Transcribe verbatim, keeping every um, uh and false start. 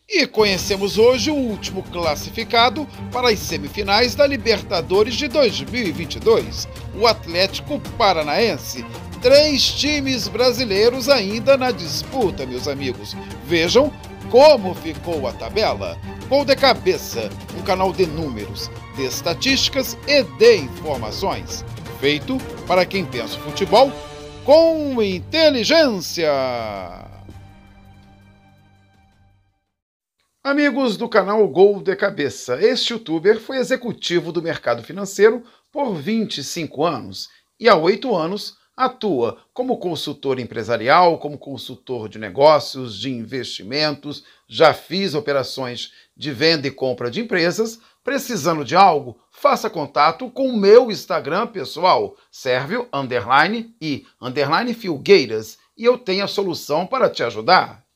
E conhecemos hoje o último classificado para as semifinais da Libertadores de dois mil e vinte e dois, o Atlético Paranaense. Três times brasileiros ainda na disputa, meus amigos. Vejam como ficou a tabela. Gol de Cabeça, um canal de números, de estatísticas e de informações. Feito para quem pensa o futebol com inteligência. Amigos do canal Gol de Cabeça, este youtuber foi executivo do mercado financeiro por vinte e cinco anos e há oito anos atua como consultor empresarial, como consultor de negócios, de investimentos, já fiz operações de venda e compra de empresas. Precisando de algo? Faça contato com o meu Instagram pessoal, Sérvio underline e underline Filgueiras, e eu tenho a solução para te ajudar.